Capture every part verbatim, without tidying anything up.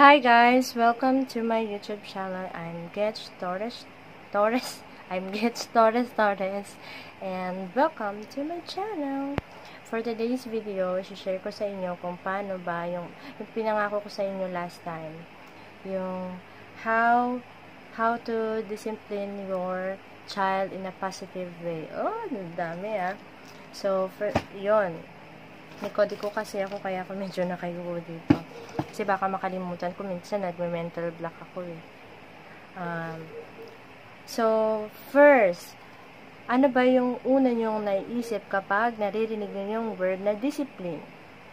Hi guys, welcome to my YouTube channel. I'm Getch Torres Torres. I'm Getch Torres Torres and welcome to my channel. For today's video, i-share ko sa inyo kung paano ba yung, yung pinangako ko sa inyo last time. Yung how how to discipline your child in a positive way. Oh, dami ah. So, for, yun. Nikodi ko kasi ako, kaya ako medyo nakayuko dito. Kasi baka makalimutan ko, minsan nagme-mental block ako eh. Um, so, first, ano ba yung una nyong naiisip kapag naririnig nyo yung word na discipline?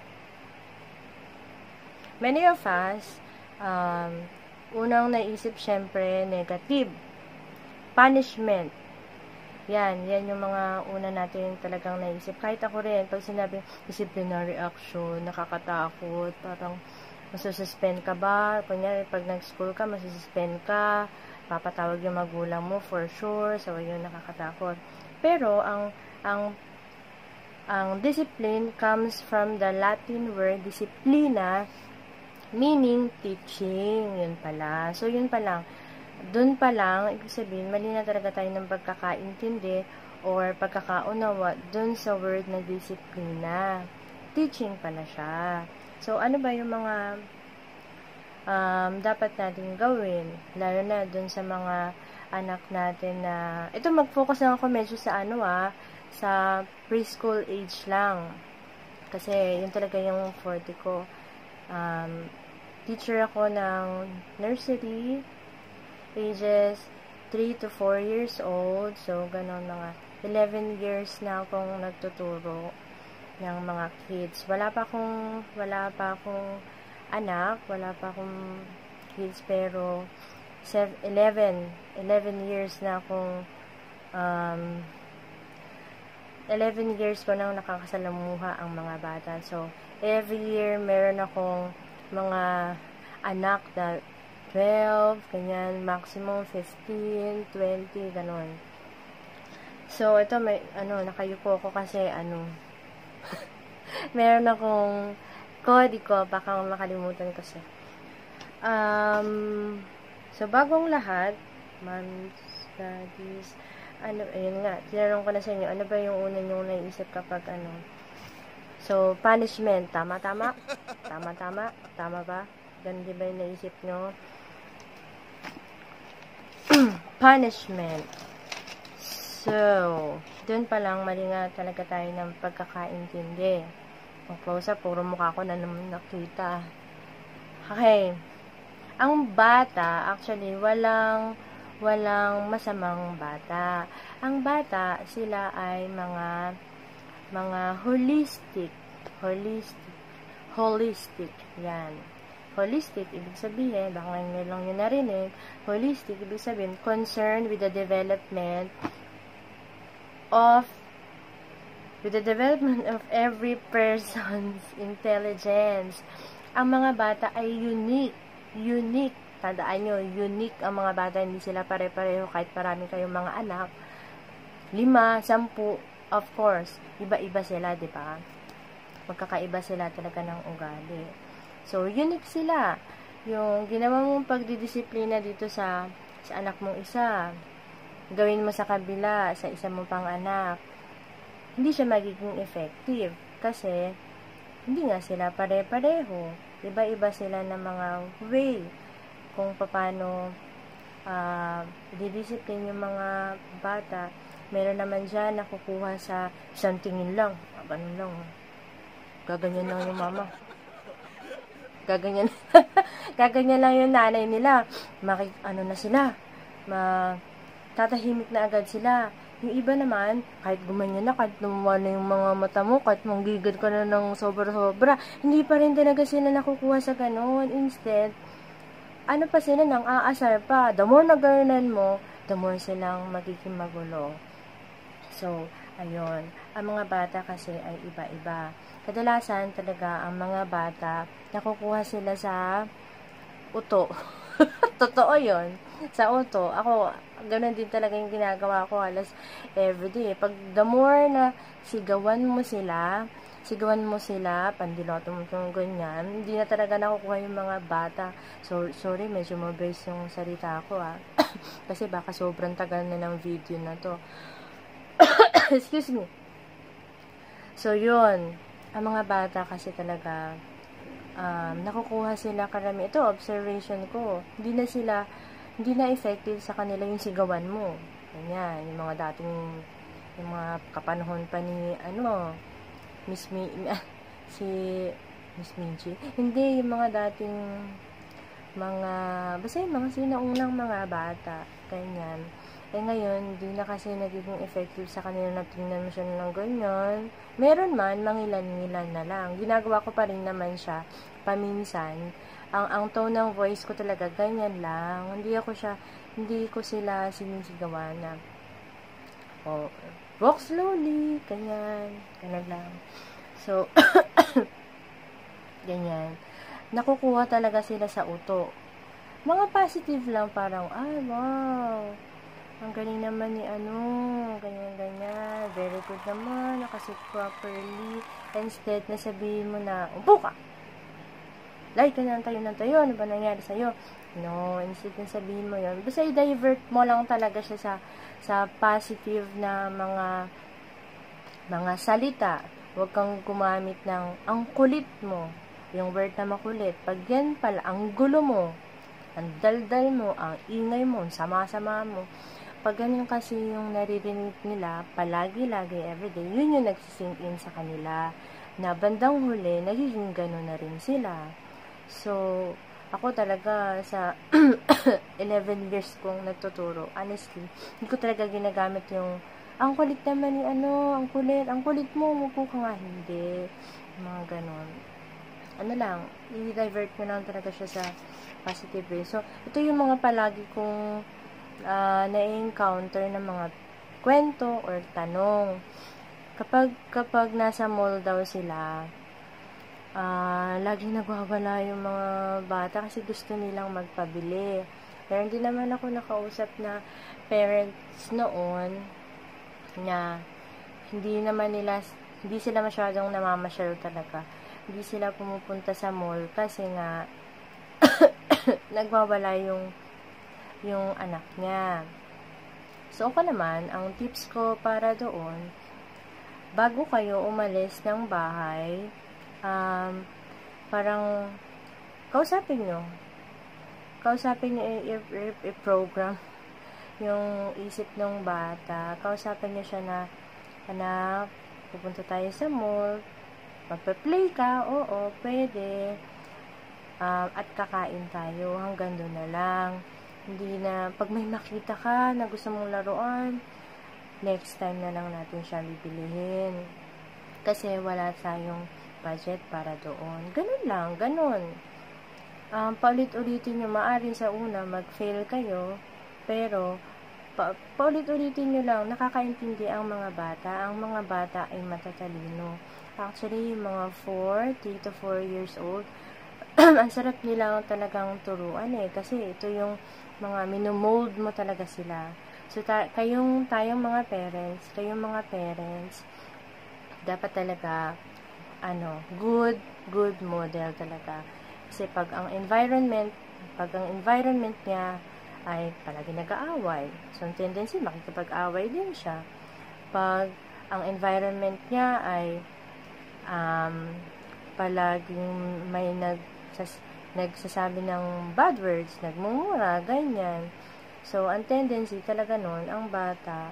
Many of us, um, unang naisip syempre, negative. Punishment. Yan, yan yung mga una natin talagang naisip. Kahit ako rin, pag sinabing disciplinary action, nakakatakot, parang masususpend ka ba? Kunyari, pag nag-school ka, masususpend ka, papatawag yung magulang mo for sure, so yun, nakakatakot. Pero, ang, ang, ang discipline comes from the Latin word disiplina, meaning teaching, yun pala. So, yun pa lang. Doon pa lang, ibig sabihin, mali na talaga tayo ng pagkakaintindi or pagkakaunawa doon sa word na disiplina. Teaching pala siya. So, ano ba yung mga um, dapat natin gawin? Lalo na doon sa mga anak natin na, ito mag-focus lang ako medyo sa ano ah, sa preschool age lang. Kasi, yun talaga yung forte ko. Um, teacher ako ng nursery, ages three to four years old. So, ganun mga eleven years na akong nagtuturo ng mga kids. Wala pa akong, wala pa akong anak, wala pa akong kids, pero eleven, eleven years na akong, um, eleven years ko nang nakakasalamuha ang mga bata. So, every year, meron akong mga anak na twelve, ganyan, maximum fifteen, twenty, ganun. So, ito may, ano, nakayupo ko kasi, ano, meron akong kodi ko, baka makalimutan ko siya. Um, so, bagong lahat, moms, daddies, ano, ayun nga, tinanong ko na sa inyo, ano ba yung una nyo naisip kapag, ano, so, punishment, tama, tama? Tama, tama? Tama ba? Ganun di ba yung naisip nyo? Punishment. So, dun pa lang mali nga talaga tayo ng pagkakaintindi. Ang close up, puro mukha ko na naman nakita. Okay. Ang bata, actually, walang walang masamang bata. Ang bata, sila ay mga mga holistic. Holistic. Holistic. Yan. Holistic, ibig sabihin, baka ngayon lang yun narinig, holistic, ibig sabihin, concerned with the development of, with the development of every person's intelligence. Ang mga bata ay unique, unique, tandaan nyo, unique ang mga bata, hindi sila pare-pareho, kahit marami kayong mga anak, lima, sampu, of course, iba-iba sila, di ba? Magkakaiba sila talaga ng ugali. So, unique sila. Yung ginawa mong pagdidisiplina dito sa, sa anak mong isa, gawin mo sa kabila, sa isa mong pang anak, hindi siya magiging effective. Kasi, hindi nga sila pare-pareho. Iba-iba sila ng mga way kung paano uh, didisiplin yung mga bata. Meron naman dyan nakukuha sa isang tingin lang. Ah, ganun lang. Gaganyan lang yung mama. Gaganyan, gaganyan lang yung nanay nila. Maki, ano na sila, ma, tatahimik na agad sila. Yung iba naman, kahit gumanyan na, kahit lumuwa na yung mga mata mo, kahit manggigil ka na ng sobra-sobra, hindi pa rin talaga sila nakukuha sa ganun. Instead, ano pa sila nang aasar pa. The more na ganunan mo, the more silang magiging magulo. So, ayun. Ang mga bata kasi ay iba-iba. Kadalasan talaga ang mga bata, nakukuha sila sa uto. Totoo yun. Sa uto. Ako, ganun din talaga yung ginagawa ko halos everyday. Pag the more na sigawan mo sila, sigawan mo sila, pandiloto mo kung ganyan, hindi na talaga nakukuha yung mga bata. So, sorry, medyo mabrace yung salita ko ah. Kasi baka sobrang tagal na ng video na to. Excuse me. So, yun. Ang mga bata kasi talaga, um, nakukuha sila karami. Ito, observation ko. Hindi na sila, hindi na effective sa kanila yung sigawan mo. Ganyan, yung mga dating, yung mga kapanahon pa ni, ano, Miss Mi, si Miss Minchi. Hindi, yung mga dating, mga, basta yung mga sinaunang mga bata. Ganyan. Eh ngayon, di na kasi nagiging effective sa kanila na tingnan mo siya ng ganyan. Meron man, mangilan-ngilan na lang. Ginagawa ko pa rin naman siya, paminsan. Ang, ang tone ng voice ko talaga, ganyan lang. Hindi ako siya, hindi ko sila sinisigawan na, oh, walk slowly, ganyan, ganyan lang. So, ganyan. Nakukuha talaga sila sa uto. Mga positive lang, parang, ay, wow, ang galing naman ni ano, ganyan-ganyan, very good naman, nakasit properly. Instead, na sabihin mo na, upo ka! Like ka na tayo ng tayo, ano ba nangyari sa'yo? No, instead na sabihin mo yun. Basta i-divert mo lang talaga siya sa, sa positive na mga, mga salita. Huwag kang gumamit ng, ang kulit mo, yung word na makulit. Pag yan pala, ang gulo mo, ang daldal mo, ang ingay mo, ang sama-sama mo. Pag ganyan kasi yung naririnig nila, palagi-lagi, everyday, yun yung nagsisink in sa kanila, na bandang huli, nagiging gano'n na rin sila. So, ako talaga, sa eleven years kong nagtuturo, honestly, hindi ko talaga ginagamit yung, ang kulit naman ni ano, ang kulit, ang kulit mo, mupo ka nga, hindi, mga gano'n. Ano lang, i-divert ko lang talaga siya sa positive way. So, ito yung mga palagi kong Uh, na-encounter ng mga kwento or tanong. Kapag, kapag nasa mall daw sila, uh, laging nagwawala yung mga bata kasi gusto nilang magpabili. Pero hindi naman ako nakausap na parents noon na hindi naman nila, hindi sila masyadong namamasyal talaga. Hindi sila pumupunta sa mall kasi nga nagwawala yung yung anak niya. So, ako naman, ang tips ko para doon, bago kayo umalis ng bahay, um, parang, kausapin nyo. Kausapin nyo i-program yung isip ng bata. Kausapin nyo siya na, anak, pupunta tayo sa mall, magpa-play ka, oo, pwede, um, at kakain tayo, hanggang doon na lang. Hindi na, pag may makita ka na gusto mong laruan, next time na lang natin siya bibilihin. Kasi wala tayong budget para doon. Ganun lang, ganun. Um, paulit-ulitin nyo, maaari sa una, mag-fail kayo, pero, pa paulit-ulitin nyo lang, nakakaintindi ang mga bata. Ang mga bata ay matatalino. Actually, yung mga four, three to four years old, ang sarap nila talagang turuan eh. Kasi ito yung mga minomold mo talaga sila. So, ta kayong, tayong mga parents, kayong mga parents, dapat talaga, ano, good, good model talaga. Kasi pag ang environment, pag ang environment niya ay palagi nag-aaway, so, ang tendency, makikipag-away din siya. Pag ang environment niya ay um, palaging may nag sas nagsasabi ng bad words, nagmumura, ganyan. So, ang tendency talaga nun, ang bata,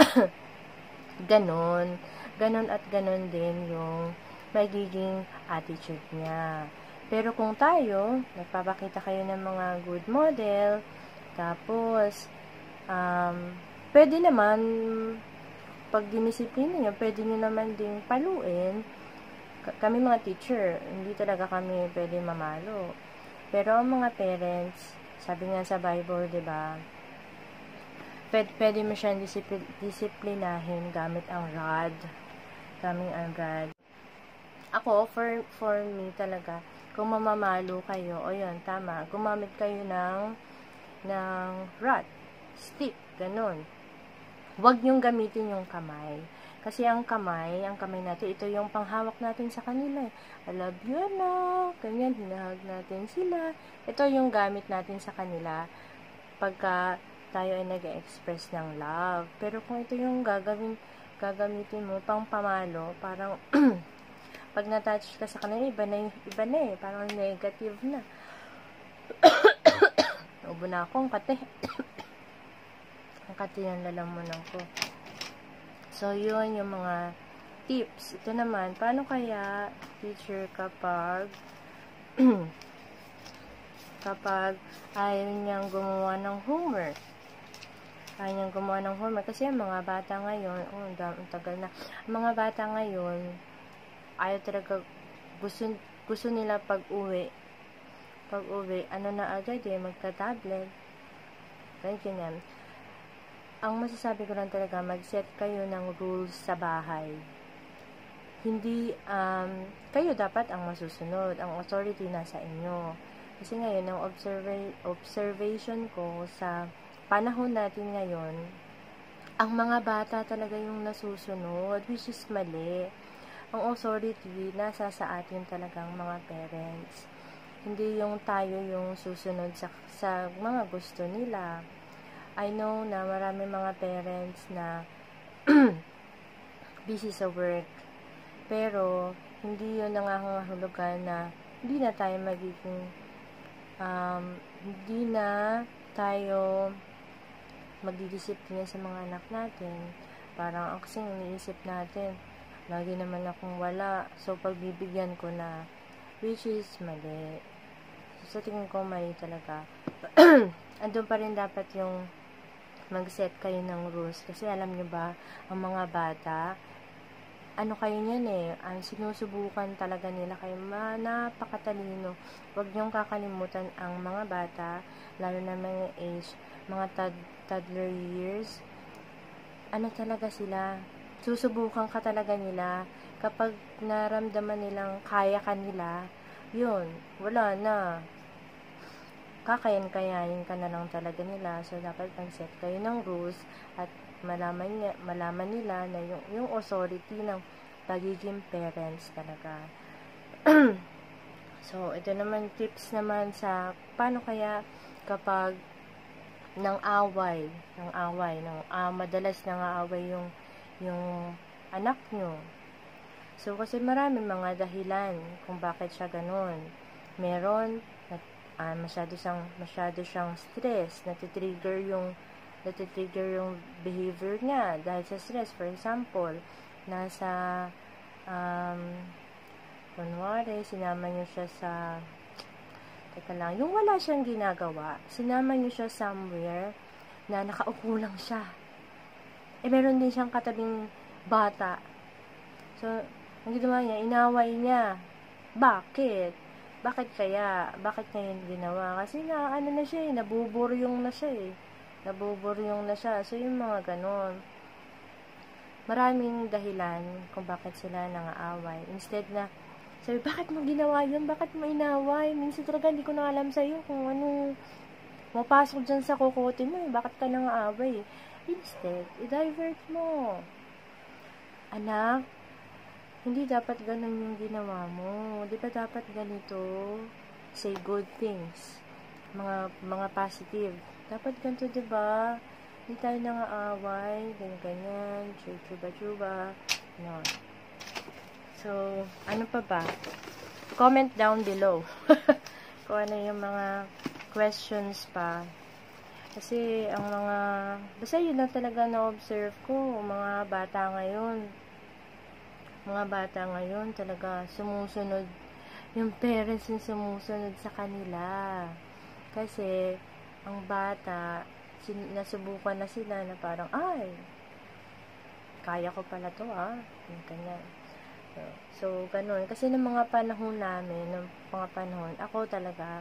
ganon, ganon at ganon din yung magiging attitude niya. Pero kung tayo, nagpapakita kayo ng mga good model, tapos, um, pwede naman, pag dinisiplina nyo, pwede nyo naman ding paluin. Kami mga teacher, hindi talaga kami pwede mamalo. Pero ang mga parents, sabi nga sa Bible, diba, pwede, pwede mo siyang disipl disiplinahin gamit ang rod. Gamit ang rod. Ako, for, for me talaga, kung mamamalo kayo, o yun, tama, gumamit kayo ng, ng rod, stick, ganun. Huwag niyong gamitin yung kamay. Kasi ang kamay, ang kamay natin, ito yung panghawak natin sa kanila. I love you, anak. Ganyan, hinahag natin sila. Ito yung gamit natin sa kanila pagka tayo ay nag-express ng love. Pero kung ito yung gagawin, gagamitin mo pang pamalo, parang pag na-touch ka sa kanila, iba na, iba na eh. Parang negative na. Ubo na ako, ang kate. Ang kate ng lalamunan ko. So, yun yung mga tips. Ito naman, paano kaya, teacher, kapag kapag ayaw niyang gumawa ng homework? Ayaw niyang gumawa ng homework. Kasi ang mga bata ngayon, oh, ang tagal na. Ang mga bata ngayon, ayaw talaga, gusto, gusto nila pag-uwi. Pag-uwi, ano na agad eh, magka-tablet. Ganyan, ganyan. Ang masasabi ko lang talaga, mag-set kayo ng rules sa bahay. Hindi, um, kayo dapat ang masusunod. Ang authority nasa inyo. Kasi ngayon, ang observa- observation ko sa panahon natin ngayon, ang mga bata talaga yung nasusunod, which is mali. Ang authority nasa sa atin talagang mga parents. Hindi yung tayo yung susunod sa, sa mga gusto nila. I know na marami mga parents na busy sa work. Pero, hindi yun nangangahulugan na hindi na tayo magiging um, hindi na tayo magdidisiplina sa mga anak natin. Parang ang kasing iniisip natin, lagi naman akong wala. So, pagbibigyan ko na, which is mali. So, sa tingin ko, mali talaga. Andun pa rin dapat yung mag-set kayo ng rules. Kasi alam nyo ba, ang mga bata, ano kayo niyan eh, ang sinusubukan talaga nila kayo, ma, napakatalino. Huwag niyong kakalimutan ang mga bata, lalo na mga age, mga tad- toddler years, ano talaga sila, susubukan ka talaga nila. Kapag naramdaman nilang kaya kanila, yun, wala na. Kakayan-kayain ka na lang talaga nila. So, dapat mag-set kayo ng rules at malaman, niya, malaman nila na yung, yung authority ng pagiging parents talaga. So, ito naman tips naman sa paano kaya kapag ng away, ng away, ng uh, madalas nang aaway yung yung anak nyo. So, kasi marami mga dahilan kung bakit siya ganun. Meron Uh, masyado siyang masyado siyang stress, natitrigger yung natitrigger yung behavior niya dahil sa stress. For example, nasa um, kunwari, sinama niyo siya sa teka lang, yung wala siyang ginagawa, sinama niyo siya somewhere na nakaupo lang siya. Eh, meron din siyang katabing bata. So, ang ginawa niya, inaway niya. Bakit? Bakit kaya? Bakit niya yun ginawa? Kasi na, ano na siya eh, nabuburyong na siya eh. Nabuburyong na siya. So, yung mga ganon. Maraming dahilan kung bakit sila nangaaway. Instead na, sabi, bakit mo ginawa yun? Bakit mo inaway? Minsan talaga hindi ko na alam sa'yo kung ano, mapasok dyan sa kukote mo eh. Bakit ka nangaaway eh? Instead, i-divert mo. Anak, hindi dapat ganun yung ginawa mo. Di ba dapat ganito? Say good things. Mga mga positive. Dapat ganito, di ba? Hindi tayo nangaaway. Ganyan-ganyan. Chuba-chuba. No. So, ano pa ba? Comment down below. Kung ano yung mga questions pa. Kasi, ang mga... Basta yun lang talaga na-observe ko. Mga bata ngayon. Mga bata ngayon talaga sumusunod, yung parents yung sumusunod sa kanila. Kasi, ang bata, sin- nasubukan na sila na parang, ay, kaya ko pala to ah. Yung kanya. So, so, ganun. Kasi ng mga panahon namin, ng mga panahon, ako talaga,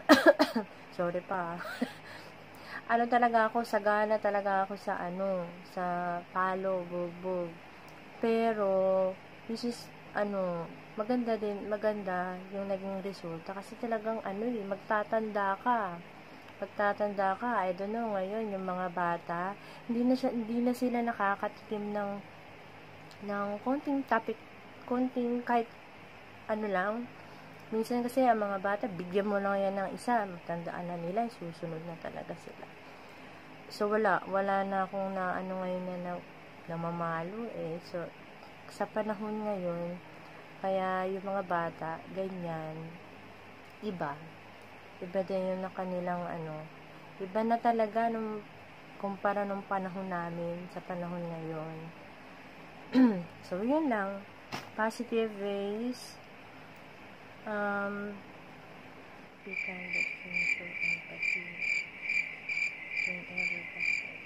sorry pa, ano talaga ako, sagana talaga ako sa ano, sa palo, bugbog. Pero, this is, ano, maganda din, maganda yung naging resulta. Kasi talagang, ano eh, magtatanda ka. Magtatanda ka, I don't know, ngayon, yung mga bata, hindi na, siya, hindi na sila nakakatikim ng, ng konting topic, konting kahit ano lang. Minsan kasi ang mga bata, bigyan mo lang yan ng isa, matandaan na nila, susunod na talaga sila. So, wala, wala na akong na ano ngayon na, na namamalo eh. So, sa panahon ngayon, kaya yung mga bata, ganyan, iba. Iba din yung na kanilang ano, iba na talaga nung, kumpara nung panahon namin sa panahon ngayon. So, yun lang. Positive ways. Um, be kind of show empathy whenever possible.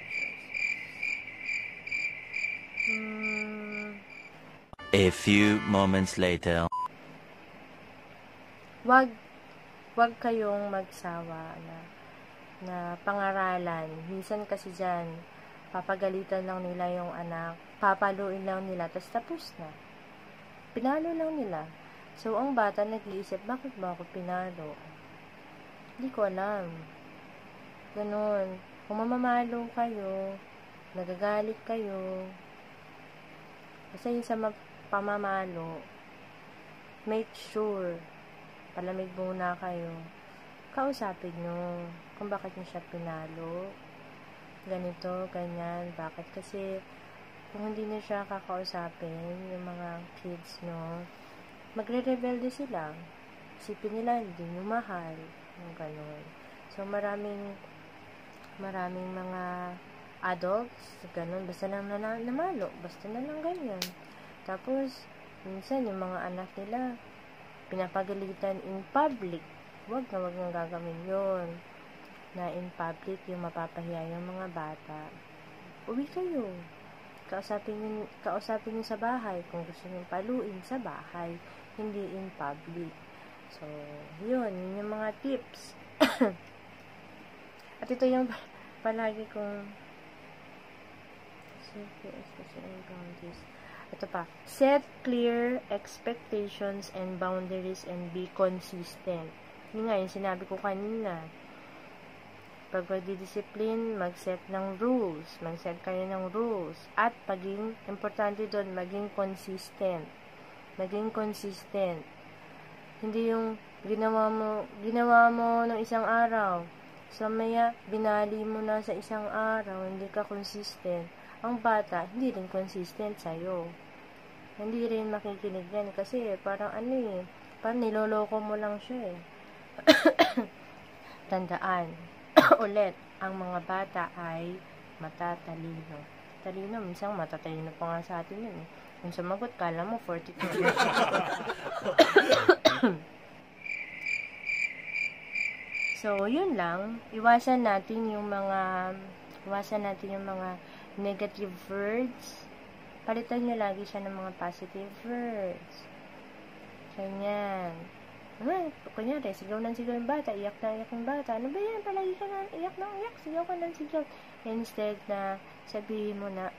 Hmm. A few moments later. Wag, wag kayong magsawa na, na pangaralan. Minsan kasi dyan, papagalitan lang nila yung anak, papaluin lang nila, tapos tapos na. Pinalo lang nila. So, ang bata nag-iisip, bakit ba ako pinalo? Hindi ko alam. Ganun. Kung mamamalo kayo, nagagalit kayo, kasi yung sa pamamalo, make sure, palamig muna kayo, kausapin nyo kung bakit nyo siya pinalo, ganito, ganyan, bakit? Kasi, kung hindi nyo siya kakausapin, yung mga kids nyo, magre-rebelde sila. Isipin nila, hindi nyo mahal. Yung ganun. So, maraming maraming mga adults, ganun, basta lang na namalo, basta na lang ganyan. Tapos, minsan, yung mga anak nila, pinapagalitan in public. Huwag na huwag nang gagawin yun. Na in public, yung mapapahiya yung mga bata. Uwi kayo. Kausapin nyo, kausapin nyo sa bahay. Kung gusto nyo paluin sa bahay, hindi in public. So, yun, yun yung mga tips. At ito yung palagi kong ito pa, set clear expectations and boundaries and be consistent. Yun nga, yung sinabi ko kanina. Pag magdi-discipline, mag-set ng rules. Mag-set kayo ng rules. At paging, importante doon, maging consistent. Maging consistent. Hindi yung ginawa mo, ginawa mo ng isang araw. So, maya, binali mo na sa isang araw, hindi ka consistent. Ang bata, hindi rin consistent sa'yo. Hindi rin makikinig yan. Kasi, parang ano eh, parang niloloko mo lang siya eh. Tandaan, ulit, ang mga bata ay matatalino. Talino, minsan matatalino pa nga sa atin yun eh. Kung sumagot, kala mo forty-two years. So, yun lang. Iwasan natin yung mga iwasan natin yung mga negative words. Palitan nyo lagi siya ng mga positive words. Ganyan. Ah, kunyari, sigaw ng sigaw yung bata, iyak na iyak yung bata. Ano ba yan? Palagi ka na iyak na iyak, sigaw ka ng sigaw. Instead na sabihin mo na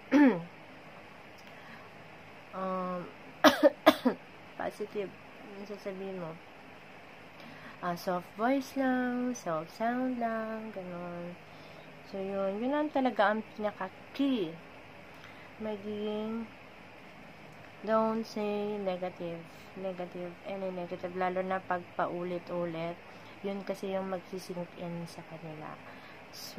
um, positive. Yung sasabihin mo, uh, soft voice lang, soft sound lang, ganun. So, yun. Yun lang talaga ang pinaka-key. Magiging don't say negative. Negative, any negative. Lalo na pag paulit-ulit. Yun kasi yung magsisink in sa kanila. So,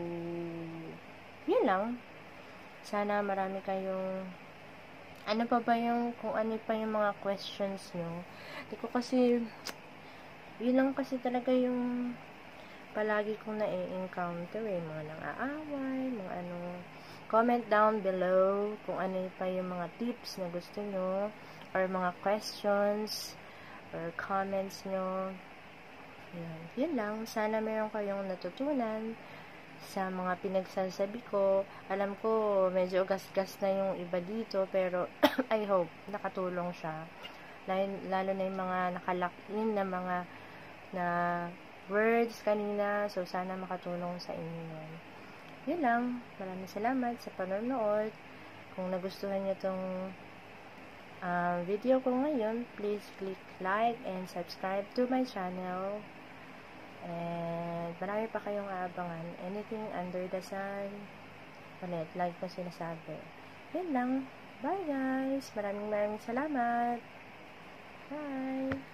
yun lang. Sana marami kayong ano pa ba yung, kung ano pa yung mga questions nyo. Hindi ko kasi, yun lang kasi talaga yung palagi kong na-encounter eh. Mga nang-aaway, mga ano. Comment down below kung ano pa yung mga tips na gusto nyo, or mga questions, or comments nyo. Yun, yun lang. Sana meron kayong natutunan sa mga pinagsasabi ko. Alam ko, medyo gas-gas na yung iba dito, pero I hope nakatulong siya. Lalo, lalo na yung mga nakalock-in na mga na words kanina. So, sana makatulong sa inyo yun. Yun lang. Maraming salamat sa panonood. Kung nagustuhan nyo itong uh, video ko ngayon, please click like and subscribe to my channel. And marami pa kayong aabangan. Anything under the sun. Ulit, like ko sinasabi. Yun lang. Bye guys! Maraming maraming salamat! Bye!